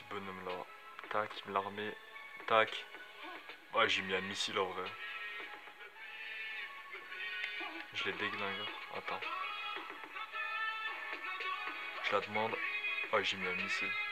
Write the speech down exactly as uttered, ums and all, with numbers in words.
bonhomme là. Tac, il me l'a remis. Tac. Ouais, j'ai mis un missile en vrai. Je l'ai déglingue. Attends. Je la demande. Ouais, j'ai mis un missile.